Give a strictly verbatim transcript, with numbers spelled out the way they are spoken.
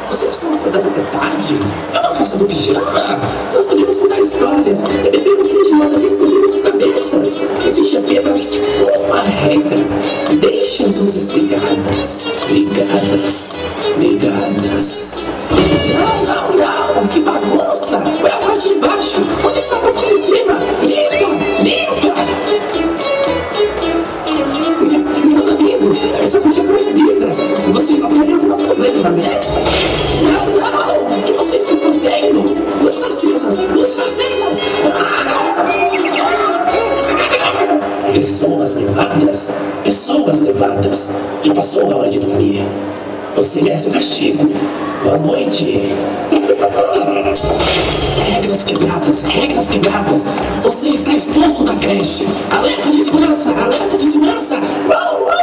Vocês estão acordando até tarde? É uma festa do pijama? Nós podemos contar histórias e beber um queijo lá e explodir nossas cabeças. Existe apenas uma regra. Deixe as luzes ligadas. Ligadas. Ligadas. Não, não, não. Que bagunça. Foi a parte de baixo. Onde está a parte de cima? Limpa, limpa. Meus amigos, essa parte é proibida. Vocês não querem arrumar problema, né? Não, não! O que vocês estão fazendo? Luzes acesas! Luzes acesas! Pessoas levadas? Pessoas levadas! Já passou a hora de dormir. Você merece o castigo. Boa noite. Regras quebradas, regras quebradas. Você está expulso da creche. Alerta de segurança, alerta de segurança. Uau, uau.